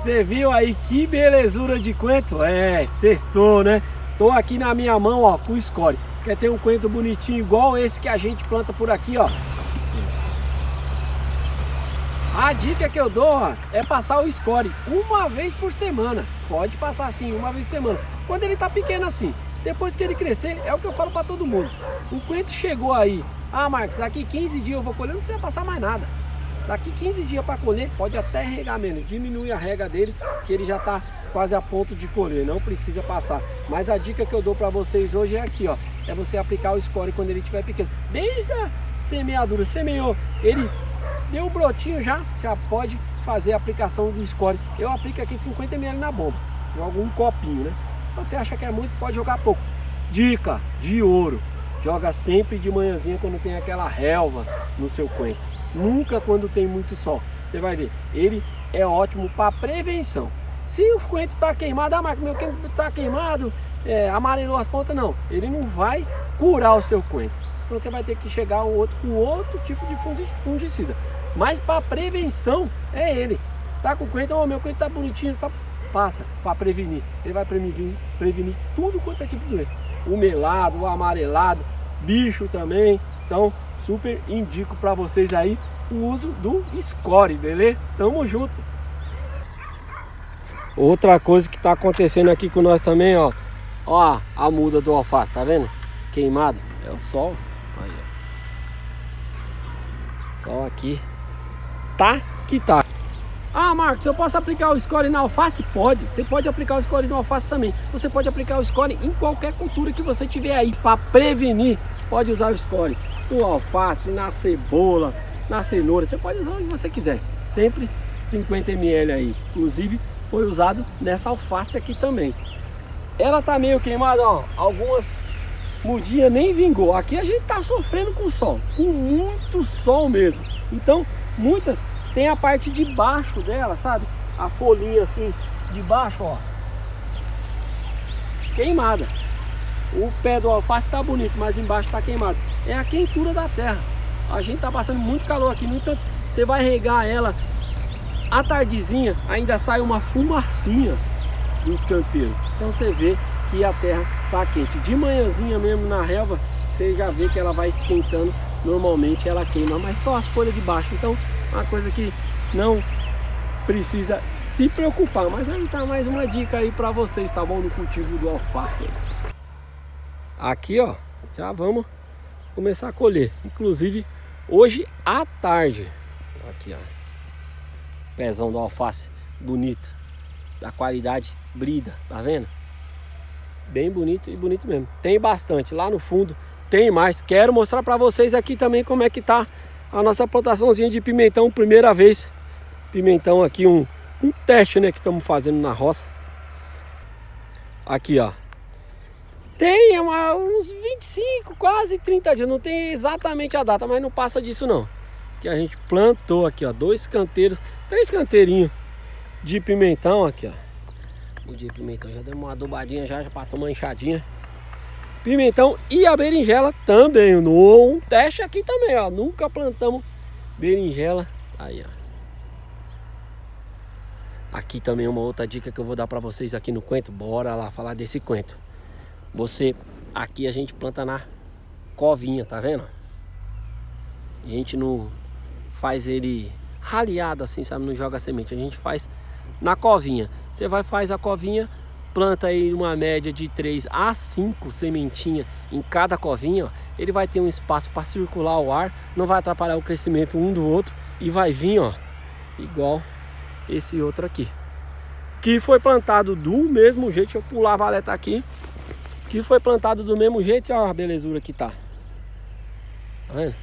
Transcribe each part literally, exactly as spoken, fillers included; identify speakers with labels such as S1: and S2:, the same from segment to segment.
S1: Você viu aí que belezura de coentro? É, sextou, né? Tô aqui na minha mão, ó, com o score. Quer ter um coentro bonitinho igual esse que a gente planta por aqui, ó. A dica que eu dou, ó, é passar o score uma vez por semana. Pode passar assim, uma vez por semana. Quando ele tá pequeno assim. Depois que ele crescer, é o que eu falo para todo mundo. O coentro chegou aí. Ah, Marcos, daqui quinze dias eu vou colher, não precisa passar mais nada. Daqui quinze dias para colher, pode até regar menos. Diminui a rega dele, que ele já tá quase a ponto de colher. Não precisa passar. Mas a dica que eu dou para vocês hoje é aqui, ó. É você aplicar o score quando ele estiver pequeno. Desde a semeadura, semeou, ele deu um brotinho já, já pode fazer a aplicação do score. Eu aplico aqui cinquenta mililitros na bomba, jogo um copinho, né? Você acha que é muito, pode jogar pouco. Dica de ouro: joga sempre de manhãzinha quando tem aquela relva no seu coentro. Nunca quando tem muito sol. Você vai ver, ele é ótimo para prevenção. Se o coentro está queimado, ah, Marcos, meu coentro está queimado, é, amarelou as pontas, não. Ele não vai curar o seu coentro. Então você vai ter que chegar um outro com outro tipo de fungicida. Mas para prevenção é ele. Tá com o coentro, oh, meu coentro tá bonitinho, tá, passa para prevenir. Ele vai prevenir, prevenir tudo quanto é tipo de doença. O melado, o amarelado, bicho também. Então super indico para vocês aí o uso do score, beleza? Tamo junto. Outra coisa que tá acontecendo aqui com nós também, ó. Ó a muda do alface, tá vendo? Queimado. É o sol. Aí, ó. Sol aqui. Tá que tá. Ah, Marcos, eu posso aplicar o score na alface? Pode. Você pode aplicar o score na alface também. Você pode aplicar o score em qualquer cultura que você tiver aí. Para prevenir, pode usar o score no alface, na cebola, na cenoura. Você pode usar onde você quiser. Sempre cinquenta mililitros aí. Inclusive, foi usado nessa alface aqui também. Ela tá meio queimada, ó. Algumas mudinhas nem vingou. Aqui a gente tá sofrendo com sol. Com muito sol mesmo. Então, muitas tem a parte de baixo dela, sabe? A folhinha assim, de baixo, ó. Queimada. O pé do alface tá bonito, mas embaixo tá queimado. É a quentura da terra. A gente tá passando muito calor aqui. No entanto, você vai regar ela à tardezinha, ainda sai uma fumacinha dos canteiros. Então você vê que a terra tá quente. De manhãzinha mesmo na relva, você já vê que ela vai esquentando. Normalmente ela queima, mas só as folhas de baixo. Então, uma coisa que não precisa se preocupar. Mas aí tá mais uma dica aí para vocês, tá bom? No cultivo do alface. Aqui, ó, já vamos começar a colher. Inclusive, hoje à tarde. Aqui, ó. Pezão do alface bonito, da qualidade brida, tá vendo? Bem bonito e bonito mesmo. Tem bastante lá no fundo, tem mais. Quero mostrar para vocês aqui também como é que tá a nossa plantaçãozinha de pimentão, primeira vez. Pimentão aqui, um, um teste, né, que estamos fazendo na roça. Aqui, ó. Tem uma, uns vinte e cinco, quase trinta dias. Não tem exatamente a data, mas não passa disso não. Que a gente plantou aqui, ó, dois canteiros, três canteirinhos de pimentão aqui, ó. O de pimentão já deu uma adubadinha, já, já passou uma enxadinha. Pimentão e a berinjela também, no um teste aqui também, ó. Nunca plantamos berinjela. Aí, ó. Aqui também uma outra dica que eu vou dar para vocês aqui no coentro. Bora lá falar desse coentro. Você, aqui a gente planta na covinha, tá vendo? A gente não faz ele raleado assim, sabe? Não joga semente, a gente faz na covinha. Você vai, faz a covinha, planta aí uma média de três a cinco sementinhas em cada covinha, ó. Ele vai ter um espaço para circular o ar, não vai atrapalhar o crescimento um do outro e vai vir, ó, igual esse outro aqui, que foi plantado do mesmo jeito. Deixa eu pular a valeta aqui, que foi plantado do mesmo jeito. E ó a belezura que tá, tá vendo?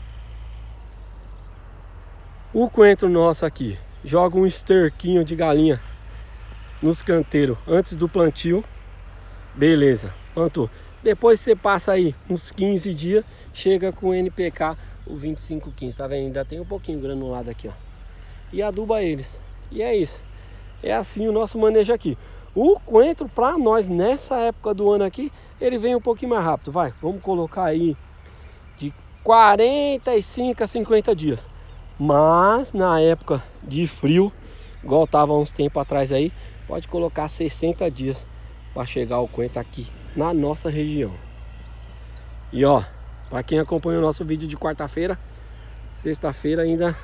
S1: O coentro nosso aqui joga um esterquinho de galinha nos canteiros antes do plantio. Beleza, plantou. Depois você passa aí uns quinze dias, chega com o N P K, o vinte e cinco quinze, tá vendo? Ainda tem um pouquinho granulado aqui, ó. E aduba eles. E é isso. É assim o nosso manejo aqui. O coentro para nós nessa época do ano aqui, ele vem um pouquinho mais rápido. Vai, vamos colocar aí de quarenta e cinco a cinquenta dias. Mas na época de frio, igual tava uns tempos atrás aí, pode colocar sessenta dias para chegar o coentro aqui na nossa região. E ó, para quem acompanha o nosso vídeo de quarta-feira, sexta-feira ainda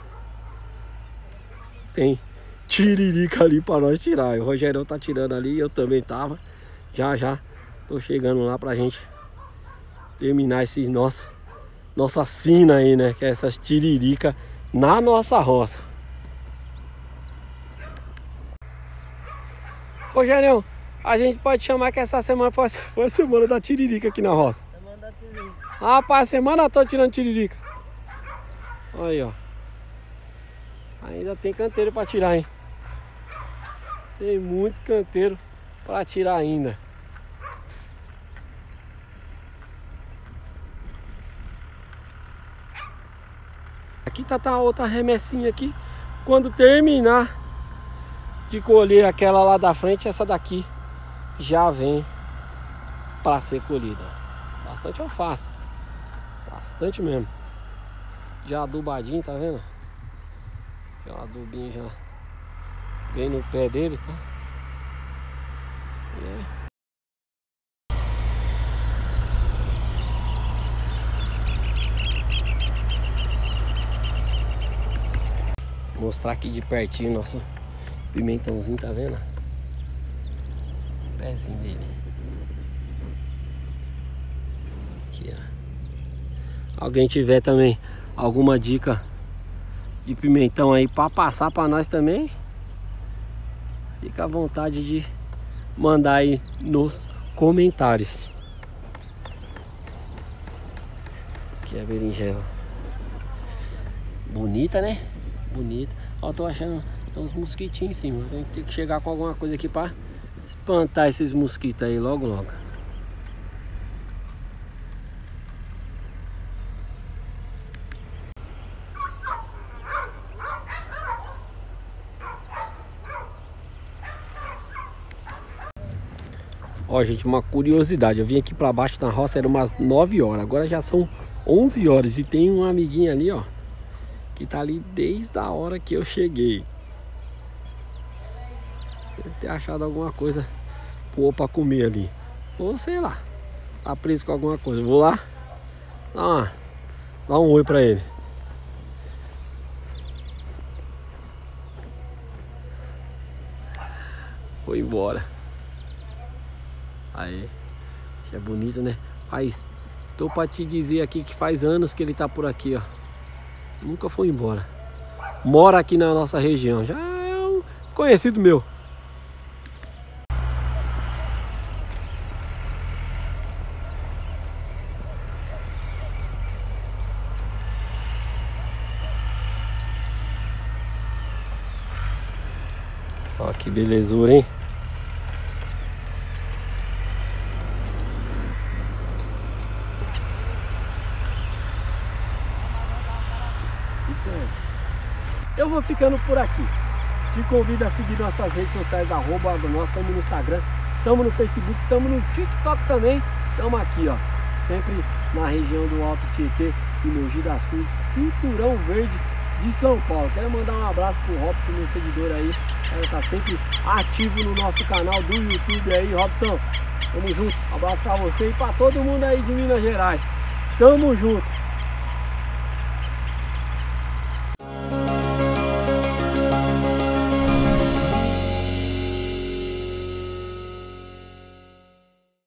S1: tem tiririca ali para nós tirar. O Rogerão tá tirando ali, eu também tava. Já já tô chegando lá pra gente terminar esse nosso nossa sina aí, né? Que é essas tiririca na nossa roça. Rogerão, a gente pode chamar que essa semana foi, foi a semana da tiririca aqui na roça.
S2: Semana da tiririca.
S1: Rapaz, a semana toda tirando tiririca. Olha aí, ó. Ainda tem canteiro pra tirar, hein? Tem muito canteiro pra tirar ainda. Aqui tá, tá outra remessinha aqui. Quando terminar de colher aquela lá da frente, essa daqui já vem para ser colhida. Bastante alface, bastante mesmo. Já adubadinho, tá vendo? Já o adubinho já vem no pé dele, tá? É. Vou mostrar aqui de pertinho nosso pimentãozinho, tá vendo? O pezinho dele. Aqui, ó. Alguém tiver também alguma dica de pimentão aí para passar para nós também, fica à vontade de mandar aí nos comentários. Aqui é a berinjela. Bonita, né? Bonita. Ó, tô achando uns mosquitinhos em cima. Tem que chegar com alguma coisa aqui para espantar esses mosquitos aí logo logo. Ó, gente, uma curiosidade. Eu vim aqui para baixo na roça, era umas nove horas. Agora já são onze horas. E tem um amiguinho ali, ó, que tá ali desde a hora que eu cheguei. Deve ter achado alguma coisa boa pra comer ali. Ou sei lá, tá preso com alguma coisa. Vou lá dar, uma, dar um oi pra ele. Foi embora. Aí, é bonito, né? Mas tô pra te dizer aqui que faz anos que ele tá por aqui, ó. Nunca foi embora. Mora aqui na nossa região. Já é um conhecido meu. Ó, que belezura, hein? Eu vou ficando por aqui. Te convido a seguir nossas redes sociais, arroba, nós estamos no Instagram, estamos no Facebook, estamos no TikTok também. Estamos aqui, ó, sempre na região do Alto Tietê e Mogi das Cruzes, cinturão verde de São Paulo. Quero mandar um abraço pro Robson, meu seguidor aí, ele tá sempre ativo no nosso canal do YouTube aí. Robson, tamo junto, um abraço pra você e pra todo mundo aí de Minas Gerais. Tamo junto.